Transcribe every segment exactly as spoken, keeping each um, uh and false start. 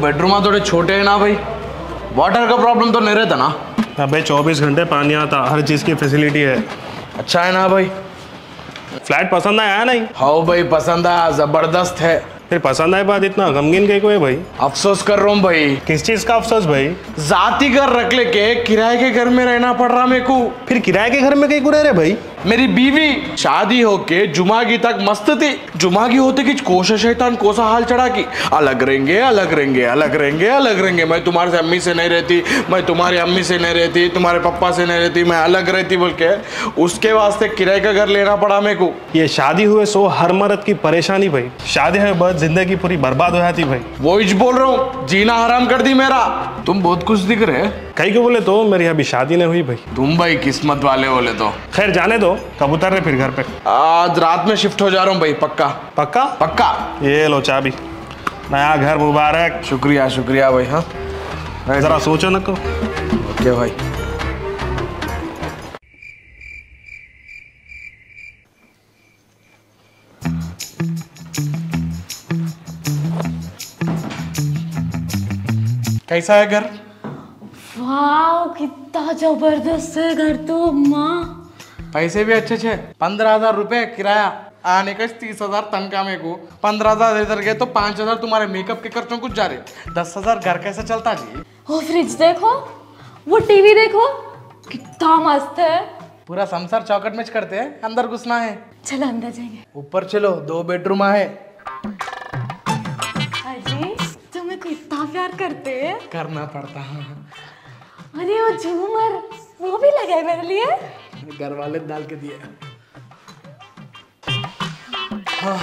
Bedroom थोड़े छोटे हैं ना भाई, वाटर का प्रॉब्लम तो नहीं रहता ना? अबे चौबीस घंटे पानी आता, हर चीज़ की फैसिलिटी है। अच्छा है ना भाई? फ्लैट पसंद आया नहीं? हाँ भाई पसंद आया, जबरदस्त है। फिर पसंद आए बात इतना गमगीन के कोई भाई? अफसोस कर रहा हूँ भाई। किस चीज का अफसोस भाई? जाती घर रख लेके किराए के घर में रहना पड़ रहा मेरे को। फिर किराए के घर में कहीं को रह रहे भाई? मेरी बीवी शादी होके जुमागी तक मस्त थी, जुमागी होते कि कोशा शैतान कोसा हाल चढ़ा की अलग रहेंगे अलग रहेंगे अलग रहेंगे अलग रहेंगे, मैं तुम्हारे अम्मी से नहीं रहती, मैं तुम्हारी अम्मी से नहीं रहती, तुम्हारे पापा से नहीं रहती, मैं अलग रहती बोल के उसके वास्ते किराए का घर लेना पड़ा मेरे को। ये शादी हुए सो हर मर्द की परेशानी भाई, शादी हुए बाद जिंदगी पूरी बर्बाद हो जाती भाई। वो ही बोल रहा हूँ, जीना हराम कर दी मेरा। तुम बहुत कुछ दिख रहे, कहीं को बोले तो मेरी अभी शादी नहीं हुई भाई। तुम भाई किस्मत वाले बोले तो। खैर जाने दो, कब उतर रहे फिर घर पे? आज रात में शिफ्ट हो जा रहा हूँ भाई, पक्का पक्का पक्का। ये लो चाबी, नया घर मुबारक। शुक्रिया शुक्रिया भाई। हाँ जरा सोचो न को। ओके भाई। कैसा है घर? वाह कितना जबरदस्त है घर तो अम्मा। पैसे भी अच्छे अच्छे, पंद्रह हजार रुपए किराया, आने का तीस हजार तनख्वाह मेरे को, पंद्रह हजार इधर गए तो पांच हजार तुम्हारे मेकअप के खर्चों कुछ जा रहे, दस हजार घर कैसे चलता जी? वो फ्रिज देखो, वो टीवी देखो, कितना मस्त है। पूरा संसार चौकट में करते हैं, अंदर घुसना है। चलो अंदर जाएंगे। ऊपर चलो, दो बेडरूम है। अजी तुम्हें को इतना प्यार करते हैं। करना पड़ता है। अरे वो झूमर वो भी लगा है मेरे लिए, घर वाले डाल के दिए। हाँ।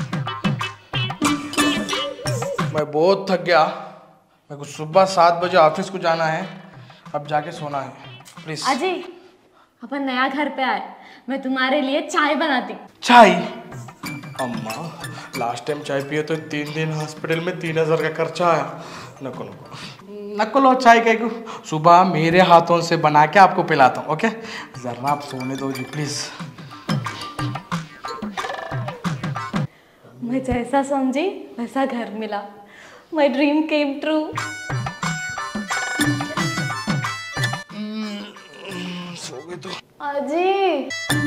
मैं बहुत थक गया, मेरे को सुबह सात बजे ऑफिस को जाना है, अब जाके सोना है प्लीज। अजी अपन नया घर पे आए, मैं तुम्हारे लिए चाय बनाती। चाय? अम्मा लास्ट टाइम चाय पिए तो तीन दिन हॉस्पिटल में तीन हजार का खर्चा आया। नको नको नको लो चाय कह को, सुबह मेरे हाथों से बना के आपको पिलाता हूँ। ओके जरा आप सोने दो जी प्लीज। मैं जैसा समझी वैसा घर मिला, माय ड्रीम केम ट्रू। सो गई तो। अजी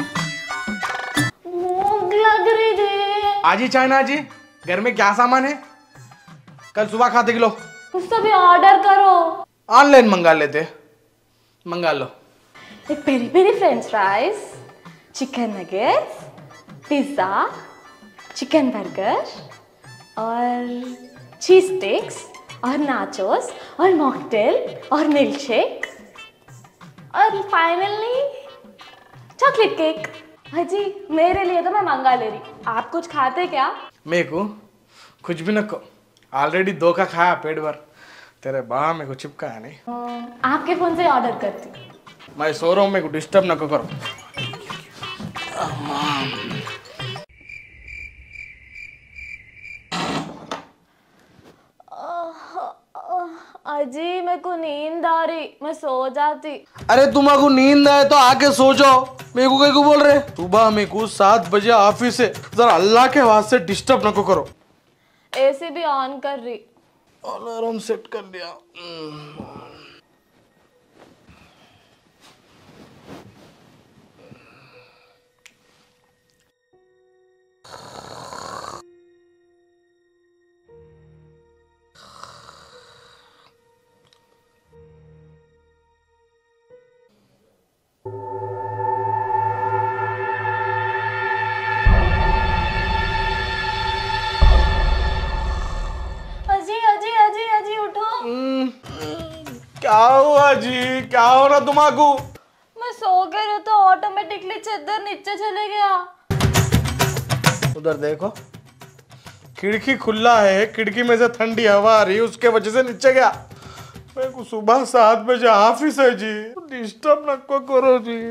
भूख लग रही थी। आजी चाय ना जी, घर में क्या सामान है? कल सुबह खाते किलो। कुछ तो भी ऑर्डर करो। ऑनलाइन मंगा लेते, मंगा लो। एक peri peri French fries, chicken nuggets, pizza, chicken burger और चीज स्टिक्स और नाचोस और मॉकटेल और मिल्क शेक और फाइनली चॉकलेट केक। अजी मेरे लिए तो मैं मंगा ले रही, आप कुछ खाते क्या? मेरे को कुछ भी न को, ऑलरेडी दो का खाया पेट भर, तेरे बा मेरे को चिपकाया नहीं। आपके फोन से ऑर्डर करती। मैं सो रहा हूँ, मेरे को डिस्टर्ब न करो। अजी मेरे को नींद आ रही, मैं सो जाती। अरे तुम्हारे नींद आए तो आके सो जाओ, मेरे को कहीं को बोल रहे? सुबह मेरे को सात बजे ऑफिस से, जरा अल्लाह के वास्ते डिस्टर्ब न करो। एसी भी ऑन कर रही। अलार्म सेट कर दिया। क्या हुआ जी, क्या हो रहा तुम्हारा? मैं सो गई रही तो ऑटोमेटिकली चादर नीचे चले गया। उधर देखो, खिड़की खुला है, खिड़की में से ठंडी हवा आ रही है, उसके वजह से नीचे गया। मेरे को सुबह सात बजे ऑफिस है जी, डिस्टर्ब न करो जी।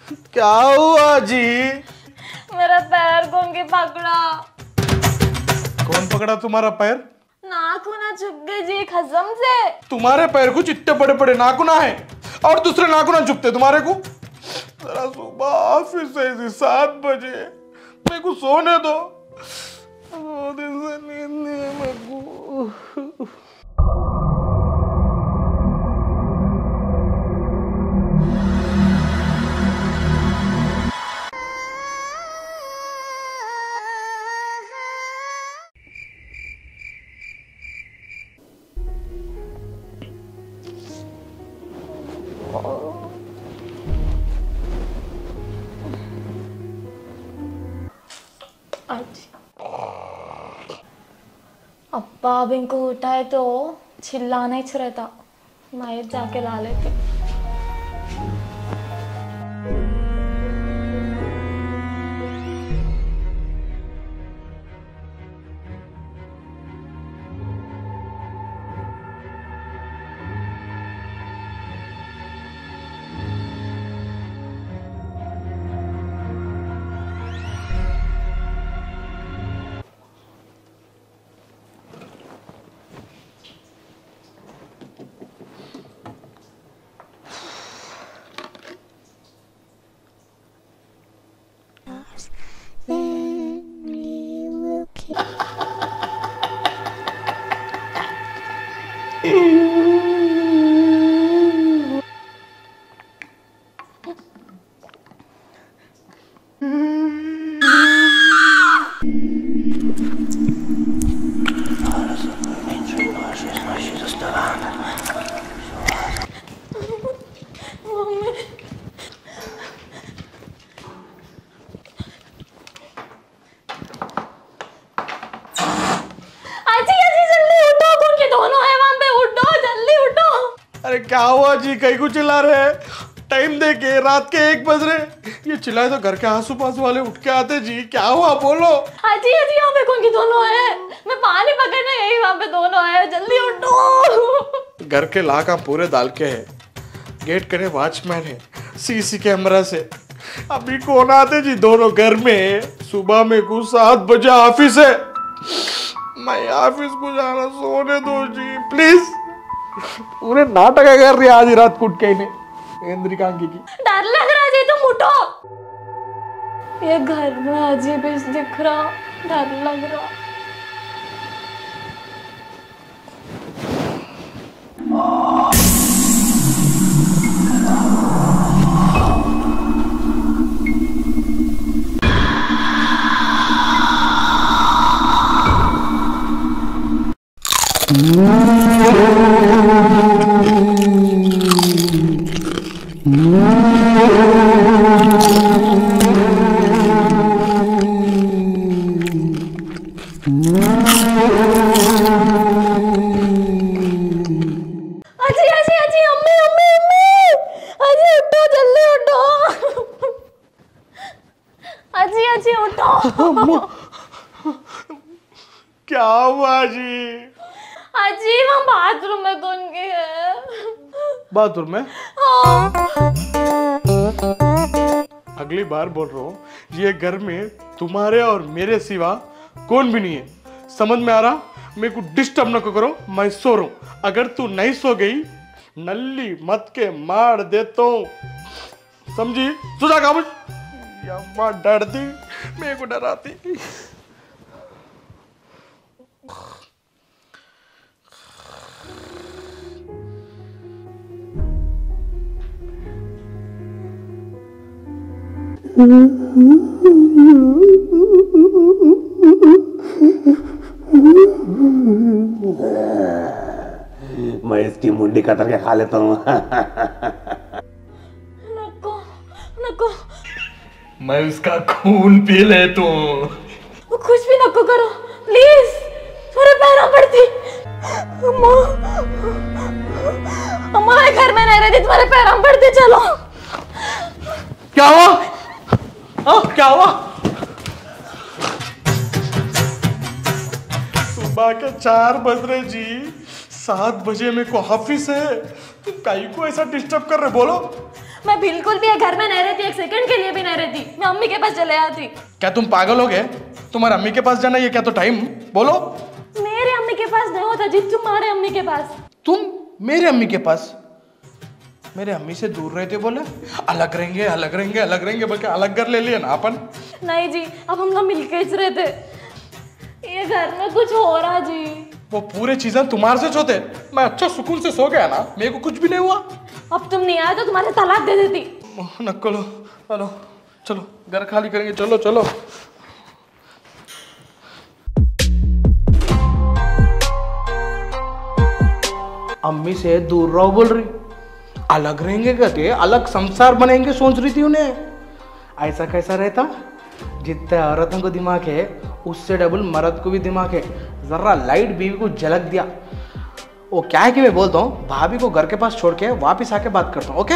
क्या हुआ जी? मेरा पैर कौन के पकड़ा? कौन पकड़ा तुम्हारा पैर? नाखून चुभ गए जी कसम से। तुम्हारे पैर को इतने बड़े बड़े नाखूना है और दूसरे नाखूना चुभते तुम्हारे को? जरा सुबह ऑफिस से सात बजे मेरे को सोने दो। बहुत दिन से नींद नहीं है मेरे को। अब्बा अब इनको उठाए तो चिल्लाना ही रहता। मैं जाके ला लेती। अरे क्या हुआ जी? कहीं को चिल्ला रहे हैं? टाइम देके रात के एक बज रहे। ये चिल्लाए तो घर के आसू पास वाले उठ के आते जी। क्या हुआ बोलो? अजी अजी यहाँ पे कौन के दोनों है? मैं पानी पकड़ने गई, वहाँ पे दोनों है। जल्दी उठो। घर के लाका पूरे डाल के है, गेट करे वॉचमैन है, सीसी कैमरा से। अभी कौन आते जी? दोनों घर में। सुबह में कुछ सात बजे ऑफिस है। मैं ऑफिस को जाना, सोने दो जी प्लीज। पूरे नाटक कर रही आधी रात कुट के इन्हें इंद्रिकांकी की। डर लग रहा है जी, तुम उठो। ये घर में अजीब दिख रहा, डर लग रहा। अजी अजी अजी अम्मी अम्मी अम्मी अजी उठो, जल्दी उठो। अजी अजी उठो। क्या हुआ जी? अजी वहाँ बाथरूम में कौन की है? बाथरूम में? हाँ। अगली बार बोल रहा हूँ, ये घर में तुम्हारे और मेरे सिवा कौन भी नहीं है। समझ में आ रहा? मेरे को डिस्टर्ब न करो, मैं सो रहा हूँ। अगर तू नहीं सो गई नल्ली मत के मार देता हूँ, समझी? सुजा काबुल। यम्मा डरती, मेरे को डराती। मैं इसकी मुंडी कतर के खा लेता हूँ। नको नको, मैं उसका खून पी लेता हूँ। कुछ भी नको करो प्लीज, मेरे पैरों पड़ती। अम्मा अम्मा मैं घर में नहीं रहती, तुम्हारे पैरों पड़ती। चलो। क्या हुआ? हाँ क्या हुआ? सुबह के चार बज रहे जी, सात बजे मेरे को ऑफिस है। तुम काई को ऐसा डिस्टर्ब कर रहे? बोलो। मैं बिल्कुल भी ये घर में नहीं रहती, एक सेकंड के लिए भी नहीं रहती। मैं अम्मी के पास चले आती। क्या तुम पागल हो गए? तुम्हारे अम्मी के पास जाना ये क्या तो टाइम? बोलो। मेरे अम्मी के पास नहीं होता जी, तुम्हारे अम्मी के पास। तुम मेरे अम्मी के पास? मेरे अम्मी से दूर रहते बोले अलग रहेंगे अलग रहेंगे अलग रहेंगे, बल्कि अलग घर ले लिए ना अपन। नहीं जी, अब हम लोग मिलके ही रहते। ये घर में कुछ हो रहा जी। वो पूरे चीजें तुम्हारे से होते, मैं अच्छा सुकून से सो गया ना, मेरे को कुछ भी नहीं हुआ। अब तुम नहीं आए तो तुम्हारे तलाक दे देती। नक्को चलो चलो घर खाली करेंगे, चलो चलो। अम्मी से दूर रहो बोल रही, अलग रहेंगे कहते, अलग संसार बनेंगे सोच रही थी उन्हें। ऐसा कैसा रहता? जितने औरतों को दिमाग है उससे डबल मर्द को भी दिमाग है। जरा लाइट बीवी को झलक दिया। वो क्या है कि मैं बोलता हूँ भाभी को घर के पास छोड़ के वापिस आके बात करता हूँ, ओके?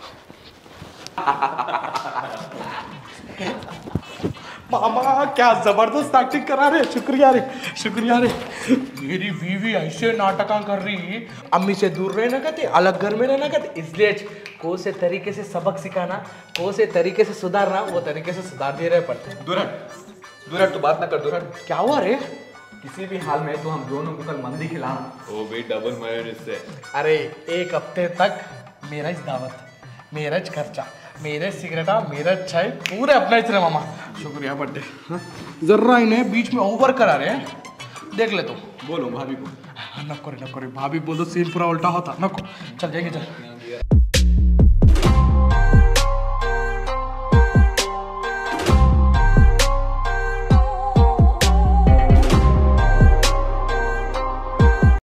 मामा क्या जबरदस्त एक्टिंग करा रहे, शुक्रिया रे शुक्रिया रे। मेरी बीवी ऐसे नाटका कर रही, अम्मी से दूर रहना कहते, अलग घर में रहना कहते, इसलिए को से तरीके से सबक सिखाना, को से तरीके से सुधारना, वो तरीके से सुधार दे रहे पड़ते। दुरन दुरन तू बात ना कर दुरन। क्या हुआ रे? किसी भी हाल में तो हम दोनों को कल मंदी खिलाना। ओ भाई डबल मायोनीज से। अरे एक हफ्ते तक मेरा दावत, मेरा खर्चा, मेरे सिगरेटा, मेरा चाय, पूरे अपना ही तेरे मामा। शुक्रिया बर्थडे। जर्रा इन्हें बीच में ओवर करा रहे हैं, देख ले तो। बोलो भाभी को। नको रे नको रे, भाभी बोलो सीन पूरा उल्टा होता। नको चल जाएंगे चल।